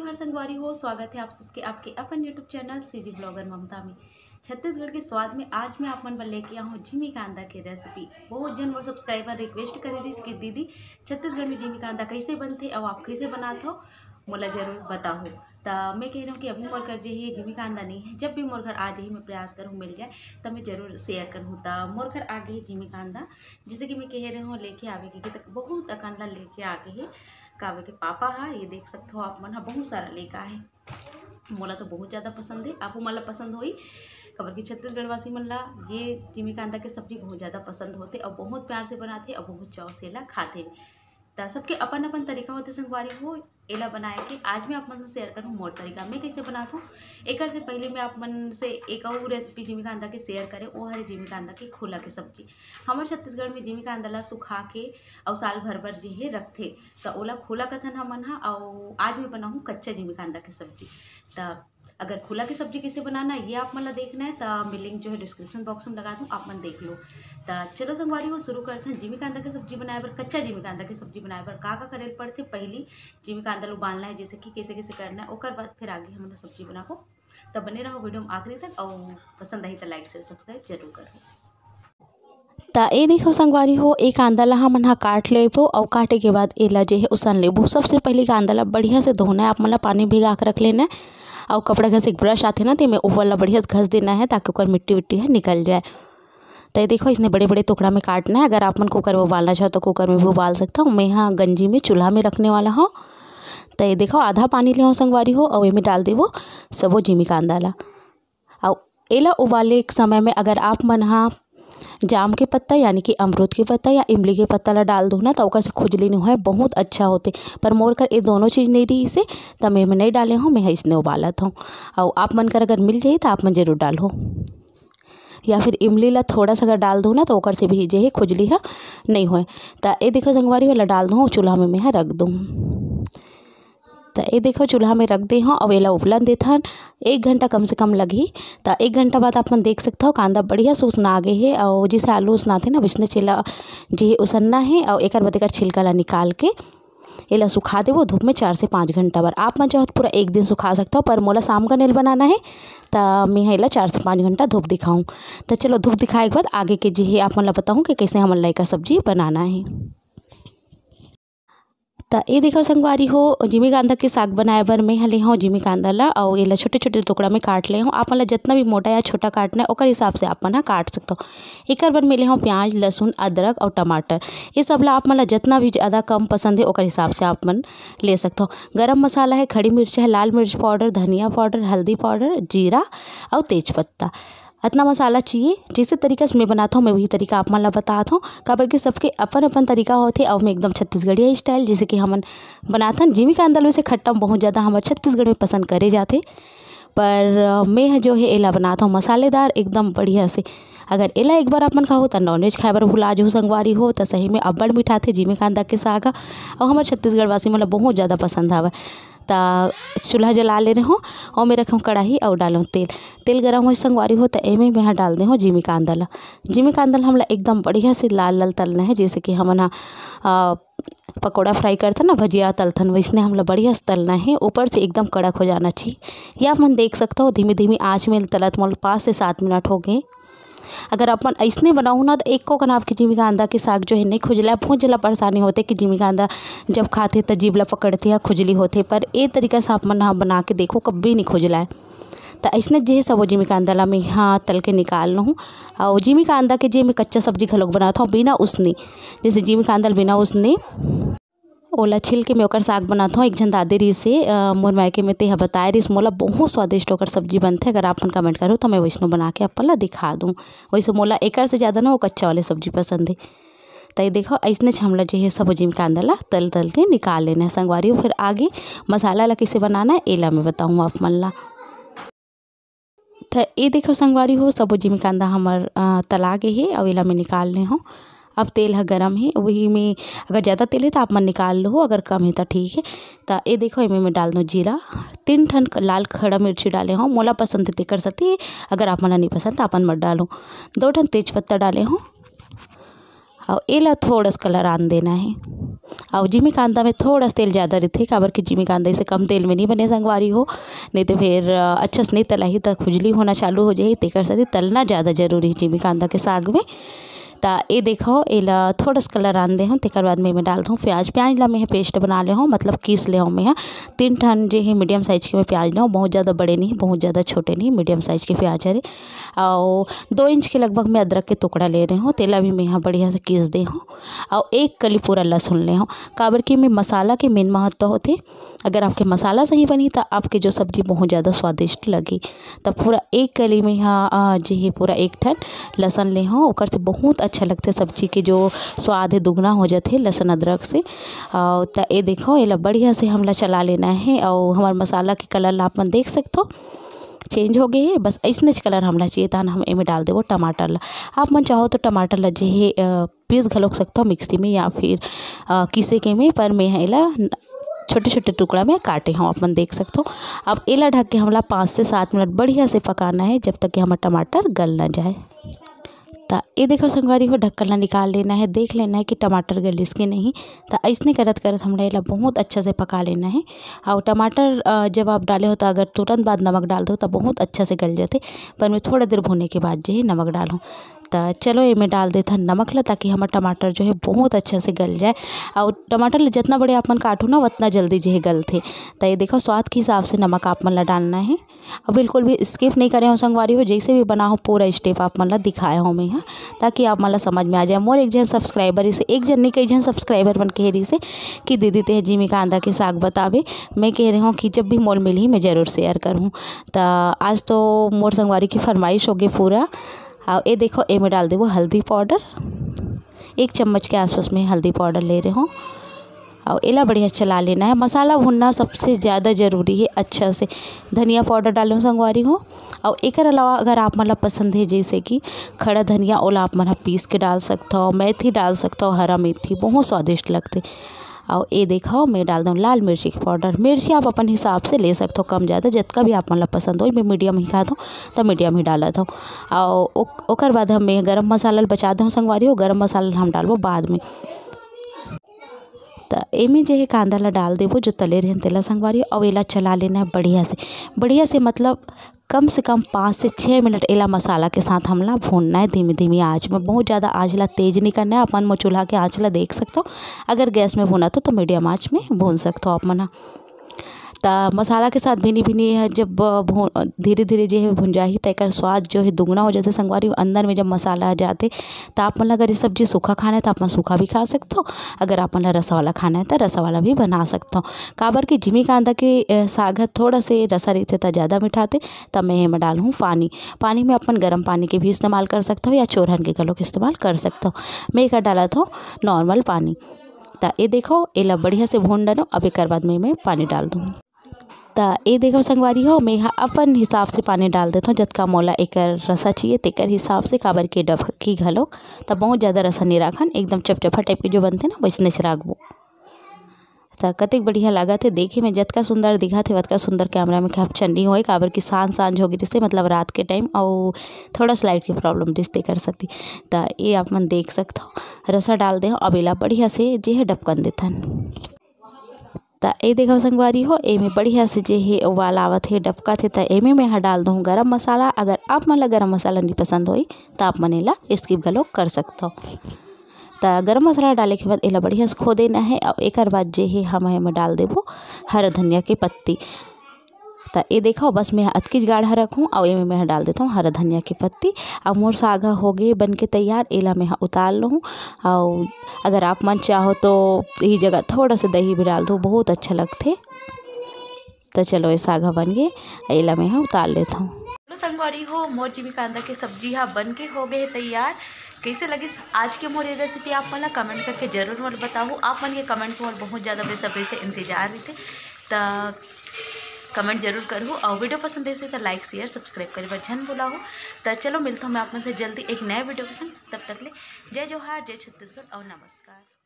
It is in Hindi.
जोहार संगवारी हो। स्वागत है आप सबके आपके अपन YouTube channel CG blogger Mamta में। छत्तीसगढ़ के स्वाद में आज मैं आप मन बर लेके आऊँ जिमी कांदा की रेसिपी। बहुत जन मोर सब्सक्राइबर रिक्वेस्ट करे रही कि दीदी छत्तीसगढ़ में जिमी कांदा कैसे बनते और आप कैसे बनाते हो मोला जरूर बताओ। तो मैं कह रही हूँ कि अभी मोर घर जो है जिमी कांदा नहीं है, जब भी मोर घर आ जाए मैं प्रयास करूँ मिल जाए तो मैं जरूर शेयर करूँ। तो मोर घर आ गई जिमी कांदा, जैसे कि मैं कह रही हूँ लेके आवे के तक बहुत अकानला लेके आ गए है। कावे के पापा हा, ये देख सकते हो आप मन हा बहुत सारा लेका है। मोला तो बहुत ज़्यादा पसंद है, आपको मला पसंद होई खबर की छत्तीसगढ़ वासी मन ला ये जिमी कांदा के सब्जी बहुत ज़्यादा पसंद होते और बहुत प्यार से बनाते और बहुत चाव से ला खाते। तो सबके अपन अपन तरीका होते संगवारी हो एला बनाए के। आज मैं आप मन से शेयर करूँ मोर तरीका मैं कैसे बनाता हूँ। एक से पहले मैं आप मन से एक और रेसिपी जिमी कांदा के शेयर करें, वो हरे जिमी कांदा के खोला के सब्जी। हमारे छत्तीसगढ़ में जिमी कांदा ला सुखा के और साल भर जो है रखते तो ओला खोला कथन हमन हा। और आज मैं बनाऊँ कच्चा जिमी कांदा के सब्जी। तो अगर खोला की सब्जी कैसे बनाना ये आप मन ला देखना है तो मैं लिंक जो है डिस्क्रिप्शन बॉक्स में लगा दूँ, आप मन देख लो। तो चलो संगवारी हो शुरू करते हैं। जिमी कांदा की सब्जी बनाए बर, कच्चा जिमी कांदा की सब्जी बनाए बर का करे पड़ते। पहली जिमी कांदा लो उबालना है, जैसे कि कैसे कैसे करना है, ओकर बाद फिर आगे हम सब्जी बनाबो। तब बने रहो वीडियो में आखिरी तक और पसंद आई तो लाइक शेयर सब्सक्राइब जरूर करो। तो ये देखो संगवारी हो एक कांदा ला हमन हा काट लेबो और काटे के बाद एला जो है उसन लेबो। सबसे पहले कांदा ला बढ़िया से धोना है, आप मन ला पानी भिगा के रख लेना है और कपड़ा घस एक ब्रश आते ना तो में ऊपर ला बढ़िया से घस देना है ताकि ऊपर मिट्टी विट्टी है निकल जाए। तो ये देखो इसने बड़े बड़े टुकड़ा में काटना है। अगर आप मन कुकर में उबालना चाहो तो कुकर में भी उबाल सकता हूँ। मैं यहाँ गंजी में चूल्हा में रखने वाला हूँ। तो ये देखो आधा पानी ले संगवारी हो और में डाल देवो सबो जिमी कांदा ला। और एला उबाले के समय में अगर आप मन हा जाम के पत्ता यानी कि अमरूद के पत्ता या इमली के पत्ता ला डाल दो ना तो ओकर से खुजली नहीं है, बहुत अच्छा होते। पर मोर कर ये दोनों चीज़ नहीं रही इसे तो मैं नहीं डाले हूँ, मैं इसने उबालत हूँ। और आप मन कर अगर मिल जाए तो आप मन जरूर डालो, या फिर इमली ला थोड़ा सा अगर डाल दो ना तो ओकर से भी जे है खुजली है नहीं होए। तो ये देखो संगवारी वाला डाल दूँ चूल्हा में मैं रख दूँ। तो ये देखो चूल्हा में रख दे हूँ और एला उबलन देथन 1 घंटा कम से कम लगी। तो 1 घंटा बाद आप मन देख सकते हो कांदा बढ़िया से उसना आ गए है और जैसे आलू उसनाते ना वैसने चिल्ला जी उसनना है। और एक बाद एक छिलका ला निकाल के एला सुखा देवो धूप में 4 से 5 घंटा बार। आप मन चाहो तो पूरा 1 दिन सुखा सकते हो, पर मोला शाम का नेल बनाना है तो मैं एला 4 से 5 घंटा धूप दिखाऊँ। तो चलो धूप दिखाए के बाद आगे के जी आप मन ला बताऊँ कि कैसे हमन ला का सब्जी बनाना है। तो ये देखो संगवारी हो जिमी कांदा के साग बनाए बर मैं ले हूँ जिमी कांदा ला और एला छोटे छोटे टुकड़ा में काट ले हूँ। आप मन ला जितना भी मोटा या छोटा काटना है ओकर हिसाब से आप मन हा काट सकते हो। एक बार मैं ले हूँ प्याज लहसुन अदरक और टमाटर, ये सब ला आप मन ला जितना भी ज़्यादा कम पसंद है ओकर हिसाब से आप मन ले सकते हो। गरम मसाला है, खड़ी मिर्च है, लाल मिर्च पाउडर, धनिया पाउडर, हल्दी पाउडर, जीरा और तेज़पत्ता। इतना मसाला चाहिए। जिस तरीका से मैं बनाता हूँ मैं वही तरीका आप मन ला बताता हूँ। काबर के सबके अपन अपन तरीका होते और मैं एकदम छत्तीसगढ़िया स्टाइल जैसे कि हमन बनाता जिमी कांदा वैसे खट्टा बहुत ज़्यादा हमारे छत्तीसगढ़ में पसंद करे जाते। पर मैं जो है एला बनाता हूँ मसालेदार एकदम बढ़िया से। अगर एला एक बार आप मन खाओ तो नॉनवेज खाए बर भुला जो संगवारी हो तो सही में अब्बड़ मीठा थे जिमी कांदा के साग और हमारे छत्तीसगढ़ वासी मतलब बहुत ज़्यादा पसंद आवा। तो चूल्हा जला ले रहे हो और मैं रखूँ कढ़ाई और डालूँ तेल गरम हो संगवारी हो तो एमें मैं डाल दे हूँ जिमी कांदा ला। जिमी कांदा ला हमला एकदम बढ़िया से लाल लाल तलना है, जैसे कि हमन पकौड़ा फ्राई करते ना भजिया तलथन वैसने हमला बढ़िया से तलना है। ऊपर से एकदम कड़क हो जाना चाहिए। या आप मन देख सकते हो धीमी धीमी आँच में तलत मोल 5 से 7 मिनट हो गए। अगर अपन ऐसने बनाऊँ ना तो एक को कनाब की जिमी कांदा के साग जो है नहीं खुजला, बहुत ज़्यादा परेशानी होते कि जिमी कांदा जब खाते तो जीभ ला पकड़ते या खुजली होते। पर ये तरीका से आप मन बना के देखो कभी नहीं खुजला है। तो ऐसने जे सब जिमी कांदा ला मैं यहाँ तल के निकाल लूँ। और जिमी कांदा के जे मैं कच्चा सब्जी घलोक बनाता हूँ बिना उसने, जैसे जिमी कांदा बिना उसने ओला छिल के मैं ओकर साग बनाता हूँ। एक झन दादी री से मोर मायके में तेहा बताए रही मोला बहुत स्वादिष्ट ओकर सब्जी बनते। अगर आप मन कमेंट करो तो मैं वैसनो बना के अपन ला दिखा दूँ। वैसे मोला एकर से ज़्यादा ना वो कच्चा वाले सब्जी पसंद है। तो ये देखो ऐसने हमला जो है सब जिमी कांदा ला तल के निकाल लेना है संगवारी। फिर आगे मसाला ला कैसे बनाना है एला मैं बताऊँ आप मन ला। तो ये देखो संगवारी हो सब जिमी कांदा हमार तला के है और एला मैं निकाल ले हूँ। अब तेल है गरम है वही में अगर ज़्यादा तेल है तो आप मन निकाल लो, अगर कम है तो ठीक है। तो ये देखो इनमें मैं डाल दूँ जीरा, 3 ठन लाल खड़ा मिर्ची डाले हूँ, मोला पसंद है कर सकती है। अगर आप मन नहीं पसंद तो अपन मत डालो। 2 ठन तेज़पत्ता डाले हूँ और एला थोड़ा सा कलर आन देना है। और जिमी कांदा में थोड़ा सा तेल ज़्यादा रहते काबर कि जिमी कांदा इसे कम तेल में नहीं बने संगवारी हो, नहीं तो फिर अच्छा से नहीं तला ही तो खुजली होना चालू हो जाए। तेकर से तलना ज़्यादा जरूरी है जिमी कांदा के साग में। ता ये देखो एला थोड़ा सा कलर आन दे हूँ, तेकर बाद में डाल दूँ प्याज ला मैं पेस्ट बना ले हूँ, मतलब कीस ले हूँ मैं 3 ठन जो है मीडियम साइज के मैं प्याज ले हूँ, बहुत ज़्यादा बड़े नहीं बहुत ज़्यादा छोटे नहीं, मीडियम साइज के प्याज है। और 2 इंच के लगभग मैं अदरक के टुकड़ा ले रही हूँ, तेला भी मैं यहाँ बढ़िया से कीस दे हूँ। और 1 कली पूरा लहसुन ले हूँ, काबर कि मैं मसाला के मेन महत्व होते। अगर आपके मसाला सही बनी तो आपके जो सब्जी बहुत ज़्यादा स्वादिष्ट लगी। तब पूरा 1 कली में यहाँ जो है पूरा 1 ठन लहसुन ले हूँ, ओकर से बहुत अच्छा लगते सब्जी के जो स्वाद है दुगना हो जाते लहसुन अदरक से। तो ये देखो ये बढ़िया से हमला चला लेना है। और हमारे मसाला के कलर आप देख सकते हो चेंज हो गए है, बस ऐसने कलर हमला चाहिए था। हम एमें डाल देवो टमाटर ला, आप मन चाहो तो टमाटर ला जो है पीस घलोक सकता हो मिक्सी में या फिर किसे के में, पर मैं एला छोटे छोटे टुकड़ा में काटे हम अपन देख सकते हो। अब एला ढक के हमला 5 से 7 मिनट बढ़िया से पकाना है जब तक कि हमारा टमाटर गल ना जाए। तो ये देखो संगवारी हो ढक्कन ला निकाल लेना है, देख लेना है कि टमाटर गलिस कि नहीं। तो ऐसने करत करत हमला एला बहुत अच्छा से पका लेना है। और टमाटर जब आप डाले हो तो अगर तुरंत बाद नमक डाल दो तो बहुत अच्छा से गल जाते, पर मैं थोड़ा देर भुने के बाद जो है नमक डालूँ। तो चलो ये मैं डाल देता नमक ला, ताकि हमारा टमाटर जो है बहुत अच्छा से गल जाए। और टमाटर जितना बड़े आप मन काटो ना उतना जल्दी जो है गलते। तो ये देखो स्वाद के हिसाब से नमक आप मन ला डालना है, और बिल्कुल भी स्किप नहीं करे हो संगवारी हो, जैसे भी बना हो पूरा स्टेप आप मन ला दिखाया हूँ मैं यहाँ, ताकि आप मन ला समझ में आ जाए। मोर एक जन सब्सक्राइबर इसे एक जन नहीं कई जन सब्सक्राइबर मन कह रही से कि दीदी ते जिमी कांदा के साग बतावे। मैं कह रही हूँ कि जब भी मोल मिली मैं ज़रूर शेयर करूँ। तो आज तो मोर संगवारी की फरमाइश हो गई पूरा। और ये देखो ये में डाल दे वो हल्दी पाउडर, 1 चम्मच के आसपास में हल्दी पाउडर ले रहे हो। और एला बढ़िया चला लेना है। मसाला भुनना सबसे ज़्यादा ज़रूरी है अच्छा से। धनिया पाउडर डालो संगवारी हो। और एक अलावा अगर आप मतलब पसंद है जैसे कि खड़ा धनिया ओला आप मतलब पीस के डाल सकते हो, मेथी डाल सकते हो, हरा मेथी बहुत स्वादिष्ट लगते। और ये देखो मैं डाल दूँ लाल मिर्ची के पाउडर। मिर्ची आप अपन हिसाब से ले सकते हो कम ज़्यादा, जितना भी आप मतलब पसंद हो। मैं मीडियम ही खाता हूँ तो मीडियम ही डाला था। और ओकर बाद हम गरम मसाला बचा दूँ संगवारी हो, गरम मसाला हम डालबो बाद में। तो एमें जो है कांदा ला डाल देवो जो तले रहन तेला संगवारी। और एला चला लेना है बढ़िया से मतलब कम से कम 5 से 6 मिनट एला मसाला के साथ हमला भूनना है धीमी धीमी आँच में। बहुत ज़्यादा आँच ला तेज़ नहीं करना है, अपन चूल्हा के आँच ला देख सकते हो। अगर गैस में भुना तो मीडियम आँच में भून सकते हो आप मना। तो मसाला के साथ भीनी है जब धीरे धीरे जो है भुन जाही तो एक स्वाद जो है दुगना हो जाते संगवारी। अंदर में जब मसाला आ जाते तो आप मतलब अगर ये सब्जी सूखा खाना है तो आप सूखा भी खा सकते हो, अगर आप मतलब रसा वाला खाना है तो रसा वाला भी बना सकते हो। काबर की जिमी कांदा के साग थोड़ा से रसा रहते तो ज़्यादा मिठाते। तब मैं डालूँ पानी में अपन गर्म पानी के भी इस्तेमाल कर सकते हो या चोरहन के गलों के इस्तेमाल कर सकते हो। मैं एक डाला था नॉर्मल पानी। तो ये देखो एला बढ़िया से भून डालो। अब एक बाद में मैं पानी डाल दूँ। तो ये देखो संगवारी हो मैं अपन हिसाब से पानी डाल देता हूँ, जतका मोला एक रसा चाहिए तेकर हिसाब से। काबर के डब की घलो तो बहुत ज़्यादा रसा नहीं राखन, एकदम चपचपा टाइप के जो बनते ना वैसने से राखबो। तो कतेक बढ़िया लगा थे देखे में, जतका सुंदर दिखा थे उतका सुंदर कैमरा में कैप्चर होए। काबर की सांझ होगी जिससे मतलब रात के टाइम और थोड़ा स्लाइट की प्रॉब्लम रिश्ते कर सकती। तो ये आप मन देख सकते हो रसा डाल दे। अब एला बढ़िया से जे है डबकन देथन। तो ये देखो संगवारी हो एमें बढ़िया से जो है उबाल आवत है डबका थे। तो एमें मैं डाल दूँ गरम मसाला। अगर आप मन ला गरम मसाला नहीं पसंद होई तो आप मन एला स्किप गलो कर सकते हो। तो गरम मसाला डाले के बाद एला बढ़िया से खो देना है। और एक बाद जो है हम डाल देबो हरा धनिया की पत्ती। तो ये देखो बस मैं अतकीज गाढ़ा रखूँ और ये मैं डाल देता हूँ हरा धनिया की पत्ती। अब मोर साग हो गए बन के तैयार। एला मैं उतार लूँ। और अगर आप मन चाहो तो यही जगह थोड़ा सा दही भी डाल दो, बहुत अच्छा लगते। तो चलो ये साग बन गए, एला मैं उतार लेता हूँ। हेलो संगवारी हो मोर जिमी कांदा की सब्जी बन के हो गए तैयार। कैसे लगी आज के मोर ये रेसिपी आप मन कमेंट करके जरूर मोर बताओ। आप मन के कमेंट को बहुत ज़्यादा बेसब्री से इंतजार रहते। तो कमेंट जरूर करूँ और वीडियो पसंद है तो लाइक शेयर सब्सक्राइब करे बर झन भुलाओ। तो चलो मिलता हूँ मैं आप से जल्दी एक नया वीडियो के संग। तब तक ले जय जोहार, जय छत्तीसगढ़ और नमस्कार।